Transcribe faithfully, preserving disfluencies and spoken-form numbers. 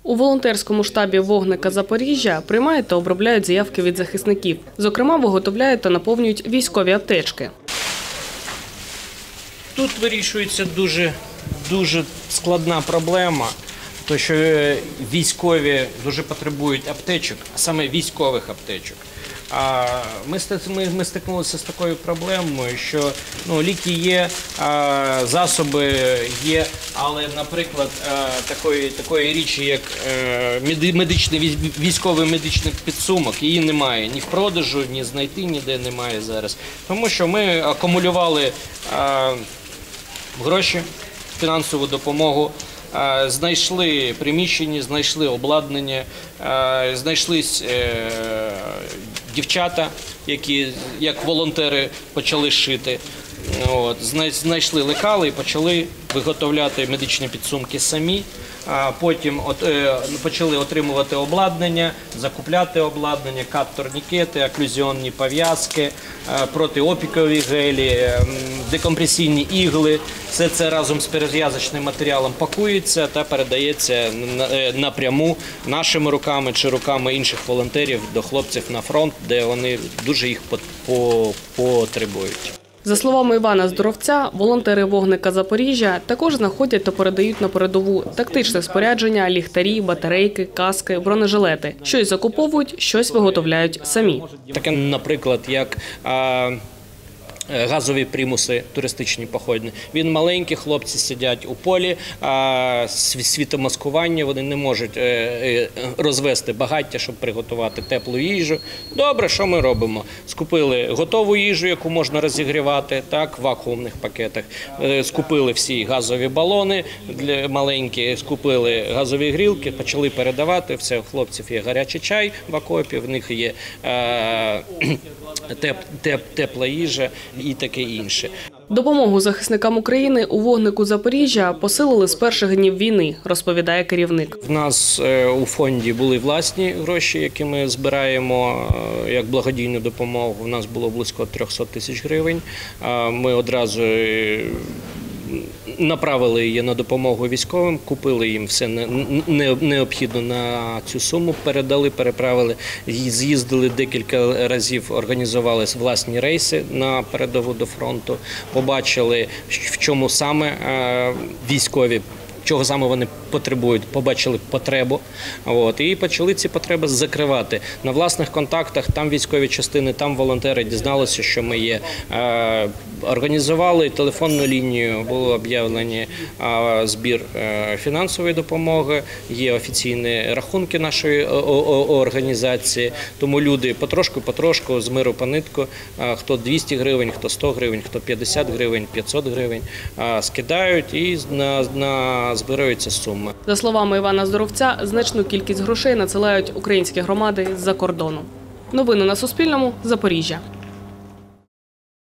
У волонтерському штабі «Вогника Запоріжжя» приймають та обробляють заявки від захисників. Зокрема, виготовляють та наповнюють військові аптечки. Тут вирішується дуже, дуже складна проблема, тому що військові дуже потребують аптечок, а саме військових аптечок. А ми, ми, ми стикнулися з такою проблемою, що ну, ліки є, а, засоби є, але, наприклад, а, такої, такої річі, як а, медичний, військовий медичний підсумок, її немає ні в продажу, ні знайти ніде немає зараз. Тому що ми акумулювали а, гроші, фінансову допомогу, знайшли приміщення, знайшли обладнання, знайшлись дівчата, які як волонтери почали шити. От, знайшли лекали і почали виготовляти медичні підсумки самі. А потім от, е, почали отримувати обладнання, закупляти обладнання, кат-турнікети, оклюзіонні пов'язки, е, протиопікові гелі, е, декомпресійні ігли. Все це разом з перев'язочним матеріалом пакується та передається напряму нашими руками чи руками інших волонтерів до хлопців на фронт, де вони дуже їх потребують. За словами Івана Здоровця, волонтери «Вогника Запоріжжя» також знаходять та передають на передову тактичне спорядження, ліхтарі, батарейки, каски, бронежилети. Щось закуповують, щось виготовляють самі. Таке, наприклад, як газові примуси туристичні походні. Він маленький, хлопці сидять у полі, а світомаскування, вони не можуть розвести багаття, щоб приготувати теплу їжу. Добре, що ми робимо? Скупили готову їжу, яку можна розігрівати, так, в вакуумних пакетах. Скупили всі газові балони маленькі, скупили газові грілки, почали передавати. Все, у хлопців є гарячий чай в окопі, в них є теп, теп, тепла їжа і таке інше. Допомогу захисникам України у «Вогнику Запоріжжя» посилили з перших днів війни, розповідає керівник. В нас у фонді були власні гроші, які ми збираємо як благодійну допомогу. У нас було близько трьохсот тисяч гривень. Ми одразу направили її на допомогу військовим, купили їм все необхідне на цю суму, передали, переправили, з'їздили декілька разів, організували власні рейси на передову до фронту, побачили, в чому саме військові, чого саме вони потребують, побачили потребу, от, і почали ці потреби закривати. На власних контактах, там військові частини, там волонтери дізналися, що ми є. Е, організували телефонну лінію, були об'явлені е, збір е, фінансової допомоги, є офіційні рахунки нашої організації, тому люди потрошку-потрошку, з миру по нитку, е, хто двісті гривень, хто сто гривень, хто п'ятдесят гривень, п'ятсот гривень, е, скидають і на, на збираються суми. За словами Івана Здоровця, значну кількість грошей надсилають українські громади з-за кордону. Новини на Суспільному. Запоріжжя.